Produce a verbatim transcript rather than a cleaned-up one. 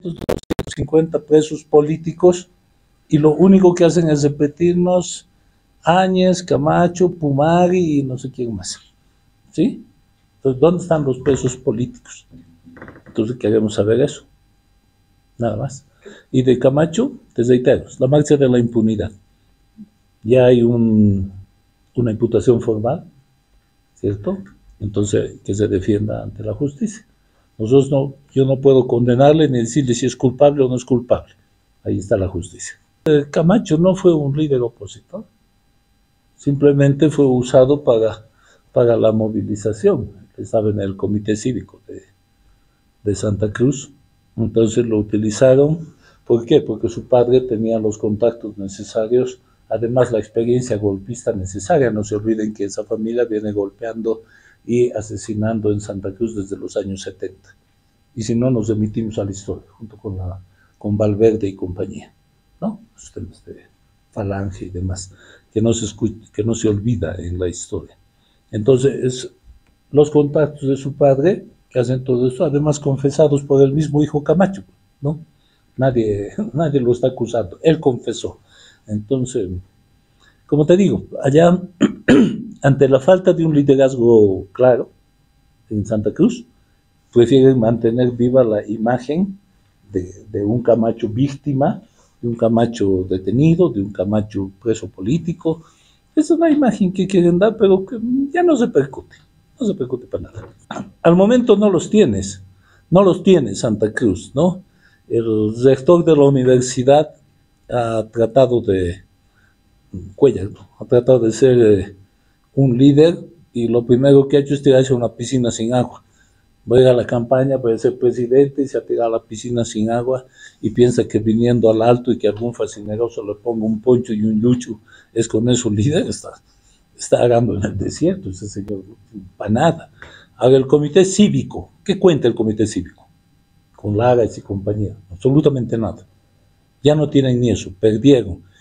cincuenta presos políticos y lo único que hacen es repetirnos Áñez, Camacho, Pumari y no sé quién más. ¿Sí? Entonces, ¿dónde están los presos políticos? Entonces queremos saber eso. Nada más. Y de Camacho, te reitero, la marcha de la impunidad. Ya hay un, una imputación formal, ¿cierto? Entonces, que se defienda ante la justicia. Nosotros no, yo no puedo condenarle ni decirle si es culpable o no es culpable. Ahí está la justicia. Eh, Camacho no fue un líder opositor, simplemente fue usado para, para la movilización. Estaba en el comité cívico de, de Santa Cruz, entonces lo utilizaron. ¿Por qué? Porque su padre tenía los contactos necesarios, además la experiencia golpista necesaria. No se olviden que esa familia viene golpeando y asesinando en Santa Cruz desde los años setenta. Y si no, nos remitimos a la historia, junto con, la, con Valverde y compañía, ¿no? Los temas de Falange y demás, que no se escucha, que no se olvida en la historia. Entonces, es los contactos de su padre que hacen todo esto, además confesados por el mismo hijo Camacho, ¿no? Nadie, nadie lo está acusando, él confesó. Entonces, como te digo, allá, ante la falta de un liderazgo claro en Santa Cruz, prefieren mantener viva la imagen de, de un Camacho víctima, de un Camacho detenido, de un Camacho preso político. Es una imagen que quieren dar, pero que ya no se percute, no se percute para nada. Al momento no los tienes, no los tiene Santa Cruz, ¿no? El rector de la universidad ha tratado de, Cuellar, ¿no? ha tratado de ser eh, un líder, y lo primero que ha hecho es tirarse a una piscina sin agua. Va a ir a la campaña para ser presidente y se ha tirado a la piscina sin agua y piensa que viniendo al alto y que algún fascineroso le ponga un poncho y un yucho, es con eso líder. Está, está arando en el desierto ese señor, para nada. Ahora, el comité cívico, ¿qué cuenta el comité cívico? Con Lagas y compañía, absolutamente nada. Ya no tienen ni eso, perdieron.